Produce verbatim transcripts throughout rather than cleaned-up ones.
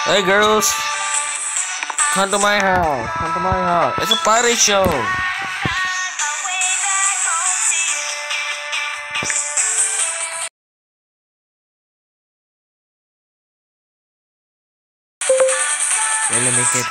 Hey girls, come to my house. Come to my house. It's a party show. Really make it.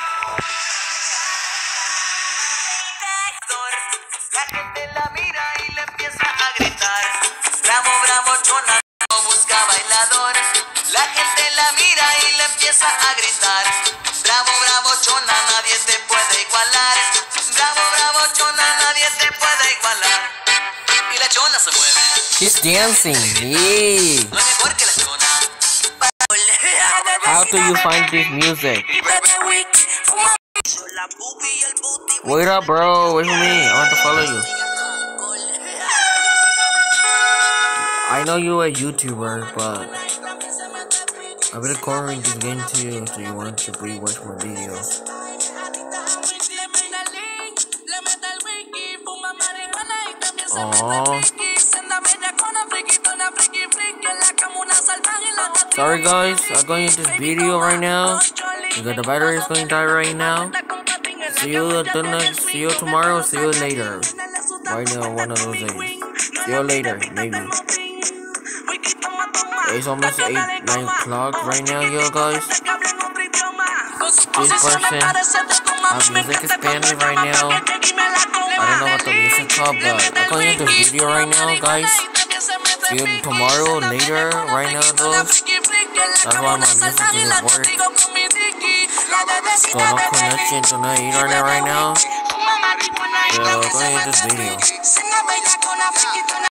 La gente la mira y le empieza a gritar. Bravo, bravo, chona, no busca bailador. La gente la mira y le empieza a gritar. Bravo, bravo, chona, nadie te puede igualar. Bravo, bravo, chona, nadie te puede igualar. Y la chona se mueve. She's dancing. Yeah. No es mejor que la chona. How do you find this music? Wait up, bro. Wait for me. I want to follow you. I know you're a YouTuber, but I've been recording this game to you, so you want to re-watch my videos. Aww. Sorry guys, I'm going into this video right now because the battery is going to die right now. See you the next, see you tomorrow, see you later. Right now, one of those days. See you later, maybe. It's almost eight, nine o'clock right now, yo guys. This person has music in Spanish right now. I don't know what the music called, but I'm going into this video right now, guys. See you tomorrow, later, right now, though. That's why my music didn't work. So no connection to the internet right now. So I'm going into this video.